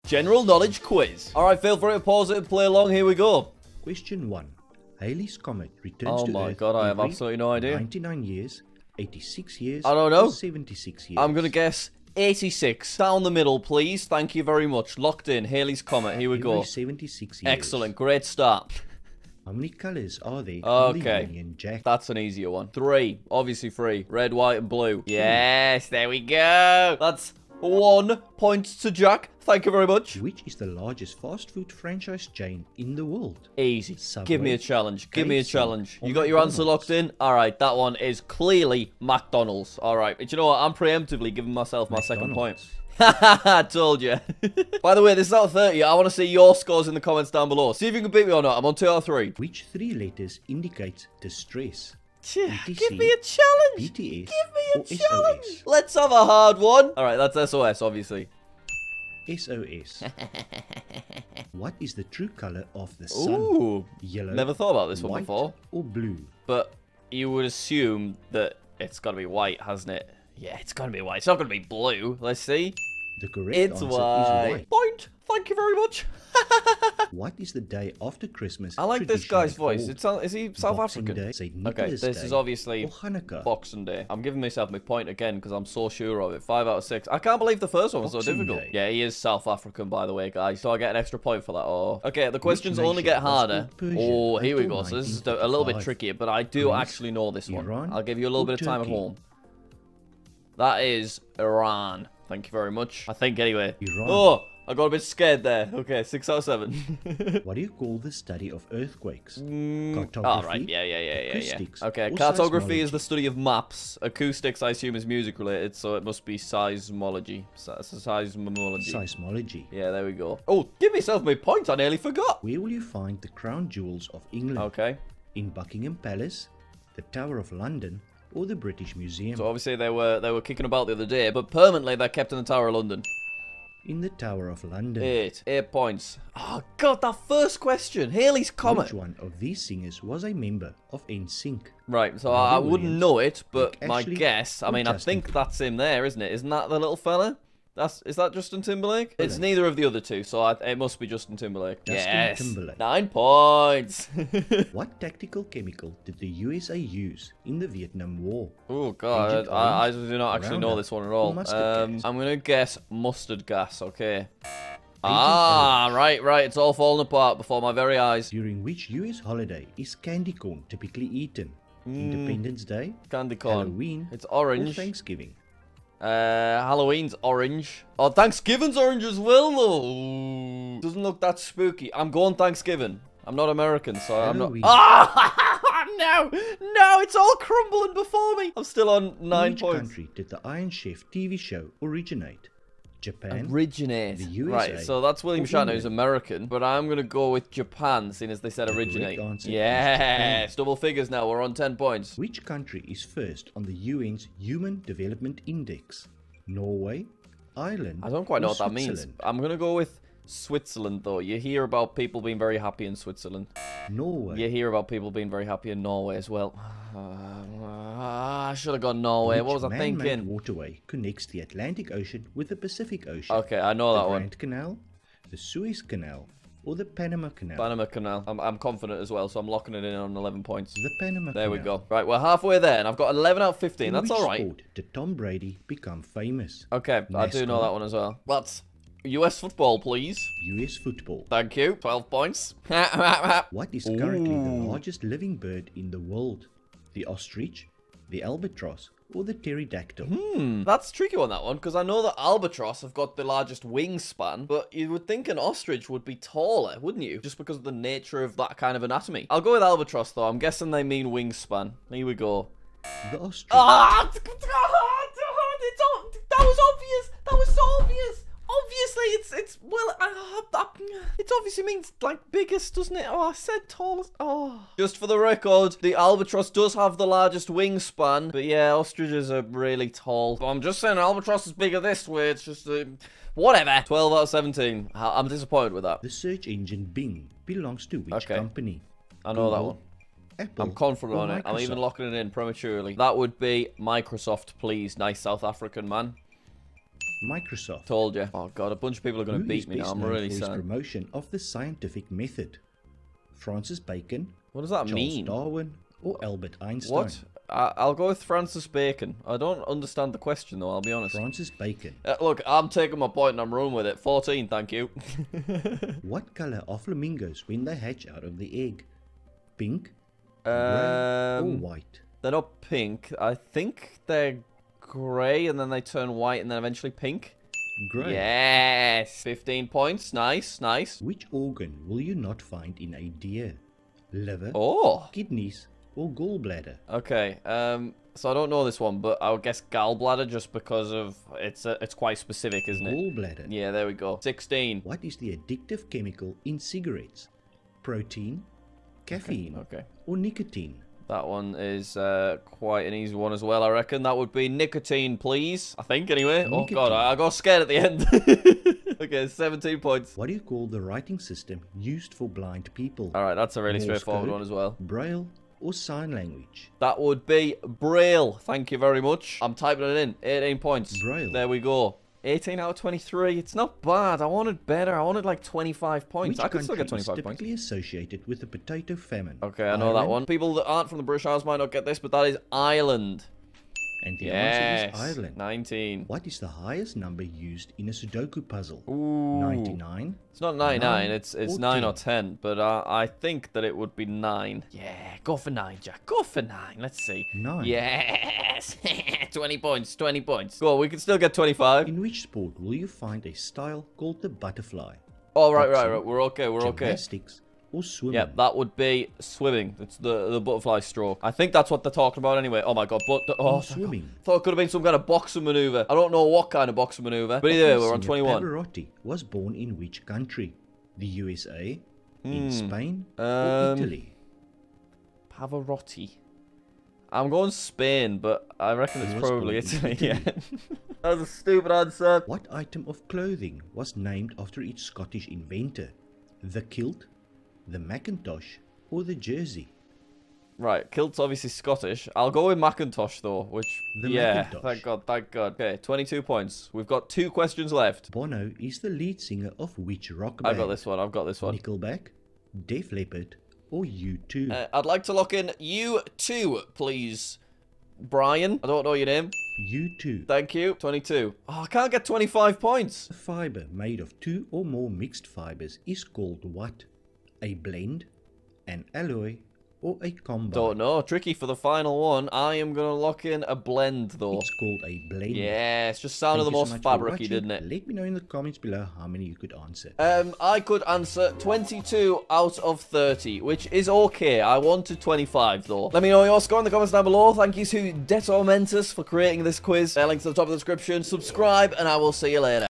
General knowledge quiz. All right, feel free to pause it and play along. Here we go. Question 1. Halley's Comet returns to Earth. Oh my god, I have absolutely no idea. 99 years, 86 years, I don't know. or 76 years. I'm going to guess 86. Down the middle, please. Thank you very much. Locked in. Halley's Comet. Here we go. 76 years. Excellent. Great start. How many colors are there Okay. in the Union Jack? That's an easier one. 3. Obviously 3. Red, white, and blue. Yes, there we go. That's 1 point to Jack. Thank you very much. Which is the largest fast food franchise chain in the world? Easy. Subway, Give me a challenge. Give me a KFC, challenge. or You got your answer McDonald's? locked in? Alright, that one is clearly McDonald's. Alright, but you know what? I'm preemptively giving myself my second point. Haha, told you. By the way, this is out of 30. I want to see your scores in the comments down below. See if you can beat me or not. I'm on 2 out of 3. Which 3 letters indicates distress? Give BTC, me a challenge. BTS, Give me or a challenge. SOS? Let's have a hard one. Alright, that's SOS, obviously. SOS. What is the true color of the sun? Ooh. Yellow, Never thought about this one white, before. or blue? But you would assume that it's got to be white, hasn't it? Yeah, it's got to be white. It's not going to be blue. Let's see. The correct It's answer is white. white. Point. Thank you very much. What is the day after Christmas? I like this traditionally guy's voice. called? Is he South Boxing African? Day, St. Okay, Nicholas this Day, is obviously or Hanukkah. Boxing Day. I'm giving myself my point again because I'm so sure of it. 5 out of 6. I can't believe the first one was so Boxing difficult. Day. Yeah, he is South African, by the way, guys. So I get an extra point for that. Oh, okay. The questions only nation get was harder. called Persia Oh, here we until go. So this is a little bit 1945? trickier, but I do Greece, actually know this one. Iran, I'll give you a little or bit of time at Turkey? home. That is Iran. Thank you very much. I think anyway. Iran. Oh, I got a bit scared there. Okay, 6 out of 7. What do you call the study of earthquakes? Oh, Cartography, right. Yeah. acoustics, Okay, or cartography is seismology? the study of maps. Acoustics, I assume, is music related, so it must be seismology. Seismology. Seismology. Yeah, there we go. Oh, give myself my point. I nearly forgot. Where will you find the crown jewels of England? Okay. In Buckingham Palace, the Tower of London, or the British Museum? So obviously they were kicking about the other day, but permanently they're kept in the Tower of London. In the Tower of London. 8 points. Oh god, that first question. Halley's Comet. Which one of these singers was a member of NSYNC? Right, so Robbie I wouldn't Williams, know it, but Rick my Astley, guess, I or mean, I Justin think that's him there, isn't it? Isn't that the little fella? Is that Justin Timberlake? It's Correct. neither of the other two, so it must be Justin Timberlake. Justin Yes. Timberlake. 9 points. What tactical chemical did the USA use in the Vietnam War? Oh god, Agent I Orange, do not actually know Roundup, this one at or all. mustard gas? I'm gonna guess mustard gas. Okay. Orange. Right. It's all falling apart before my very eyes. During which US holiday is candy corn typically eaten? Independence Day, Candy corn. Halloween, It's or orange. Thanksgiving? Halloween's orange. Oh, Thanksgiving's orange as well, though. Doesn't look that spooky. I'm going Thanksgiving. I'm not American, so Halloween. I'm not. Ah, no, it's all crumbling before me. I'm still on 9 Which points. country did the Iron Chef TV show originate? Japan, Originate. the USA, Right, so that's William or Shatner, who's England? American, but I'm going to go with Japan, seeing as they said correct originate. answer is Yes, double figures now. We're on 10 points. Which country is first on the UN's Human Development Index? Norway, Ireland, I don't quite know or what that means. Switzerland? I'm going to go with Switzerland, though. You hear about people being very happy in Switzerland. Norway. You hear about people being very happy in Norway as well. I should have gone Norway. What was I Which man-made thinking? waterway connects the Atlantic Ocean with the Pacific Ocean? Okay, I know the that one. Grand Canal, the Suez Canal, or the Panama Canal? Panama Canal. I'm confident as well, so I'm locking it in on 11 points. The Panama There Canal. we go. Right, we're halfway there, and I've got 11 out of 15. In That's which all right. sport did Tom Brady become famous? Okay, I do know NASCAR. that one as well. That's US football, please. US football. Thank you. 12 points. What is currently the Ooh. largest living bird in the world? The ostrich, the albatross, or the pterodactyl? That's a tricky one, that one, because I know that albatross have got the largest wingspan, but you would think an ostrich would be taller, wouldn't you? Just because of the nature of that kind of anatomy. I'll go with albatross, though. I'm guessing they mean wingspan. Here we go. The ostrich. Ah! That was obvious. That was so obvious. Obviously, it obviously means like biggest, doesn't it? Oh, I said tallest. Oh. Just for the record, the albatross does have the largest wingspan, but yeah, ostriches are really tall. But I'm just saying, albatross is bigger this way. It's just whatever. 12 out of 17. I'm disappointed with that. The search engine Bing belongs to which Okay. company? I know that Google, one. Apple, I'm confident or on it. I'm even Microsoft? locking it in prematurely. That would be Microsoft, please. Nice South African man. Microsoft. Told you. Oh god, a bunch of people are going to Who beat is me now. best I'm known really for his sad. promotion of the scientific method? Francis Bacon, What does that Charles mean? Darwin, or Albert Einstein? What? I'll go with Francis Bacon. I don't understand the question though, I'll be honest. Francis Bacon. Look, I'm taking my point and I'm running with it. 14, thank you. What color are flamingos when they hatch out of the egg? Pink, grey, or white? They're not pink. I think they're grey and then they turn white and then eventually pink. Grey. Yes! 15 points. Nice, nice. Which organ will you not find in a deer? Liver, Oh! kidneys, or gallbladder? Okay, so I don't know this one, but I would guess gallbladder just because of it's quite specific, isn't it? Gallbladder. Yeah, there we go. 16. What is the addictive chemical in cigarettes? Protein, caffeine, Okay. or nicotine? That one is quite an easy one as well, I reckon. That would be nicotine, please. I think, anyway. Oh, Nicotine. God, I got scared at the end. Okay, 17 points. What do you call the writing system used for blind people? All right, that's a really Morse straightforward code, one as well. Braille, or sign language? That would be Braille. Thank you very much. I'm typing it in. 18 points. Braille. There we go. 18 out of 23. It's not bad. I wanted better. I wanted like 25 points. Which I could still get country is 25 points. typically associated with the potato famine? Okay, I know that Ireland? one. People that aren't from the British Isles might not get this, but that is Ireland. And the Yes. answer is Ireland. 19. What is the highest number used in a Sudoku puzzle? Ooh. 99? It's not 99, 9 it's or 9 or 10. 10, but I think that it would be 9. Yeah, go for 9, Jack. Go for 9. Let's see. 9. Yes! 20 points, 20 points. Go on, we can still get 25. In which sport will you find a style called the butterfly? Oh, right. Boxing, We're okay, we're okay. Gymnastics, or swimming? Yeah, that would be swimming. It's the butterfly stroke. I think that's what they're talking about anyway. Oh my god, oh, swimming. thought it could have been some kind of boxing maneuver. I don't know what kind of boxing maneuver. But either way, we're on Singer 21. Pavarotti was born in which country? The USA, Hmm. in Spain, or Italy? Pavarotti. I'm going Spain, but I reckon it's It was probably born in Italy. Yeah. That was a stupid answer. What item of clothing was named after its Scottish inventor? The kilt, the Macintosh, or the jersey? Right, kilt's obviously Scottish. I'll go with Macintosh though, which The yeah, Macintosh. thank God, thank God. Okay, 22 points. We've got 2 questions left. Bono is the lead singer of which rock band? I've got this one. I've got this one. Nickelback, Def Leppard, or U2? I'd like to lock in U2, please. Brian, I don't know your name. U2. Thank you. 22. Oh, I can't get 25 points. A fiber made of 2 or more mixed fibers is called what? A blend, an alloy, or a combine? Don't know. Tricky for the final one. I am going to lock in a blend, though. It's called a blend. Yeah, it's just sounded the Thank you so most much for fabricy, watching. didn't it? Let me know in the comments below how many you could answer. I could answer 22 out of 30, which is okay. I wanted 25, though. Let me know your score in the comments down below. Thank you to Detormentus for creating this quiz. Link to the top of the description. Subscribe, and I will see you later.